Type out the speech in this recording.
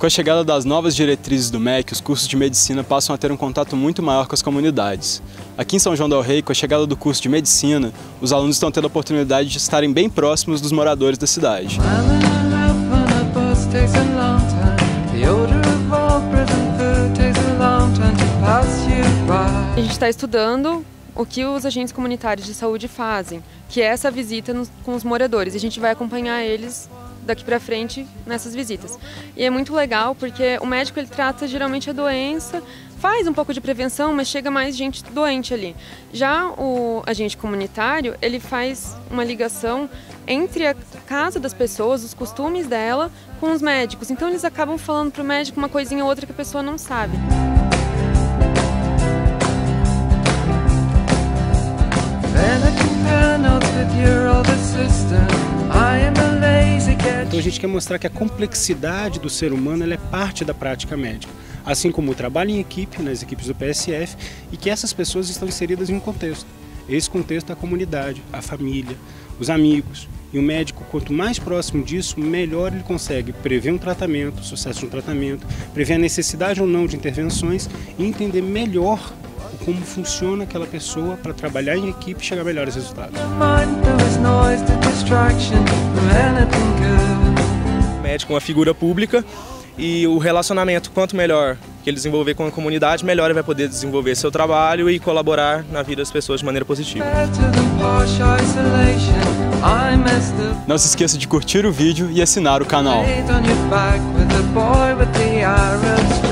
Com a chegada das novas diretrizes do MEC, os cursos de medicina passam a ter um contato muito maior com as comunidades. Aqui em São João del Rei, com a chegada do curso de medicina, os alunos estão tendo a oportunidade de estarem bem próximos dos moradores da cidade. A gente está estudando o que os agentes comunitários de saúde fazem, que é essa visita com os moradores. A gente vai acompanhar eles daqui para frente nessas visitas. E é muito legal porque o médico ele trata geralmente a doença, faz um pouco de prevenção, mas chega mais gente doente ali. Já o agente comunitário, ele faz uma ligação entre a casa das pessoas, os costumes dela, com os médicos. Então eles acabam falando para o médico uma coisinha ou outra que a pessoa não sabe. Então a gente quer mostrar que a complexidade do ser humano ela é parte da prática médica, assim como o trabalho em equipe, nas equipes do PSF, e que essas pessoas estão inseridas em um contexto. Esse contexto é a comunidade, a família, os amigos. E o médico, quanto mais próximo disso, melhor ele consegue prever um tratamento, o sucesso de um tratamento, prever a necessidade ou não de intervenções e entender melhor como funciona aquela pessoa para trabalhar em equipe e chegar a melhores resultados. O médico é uma figura pública e o relacionamento, quanto melhor que ele desenvolver com a comunidade, melhor ele vai poder desenvolver seu trabalho e colaborar na vida das pessoas de maneira positiva. Não se esqueça de curtir o vídeo e assinar o canal.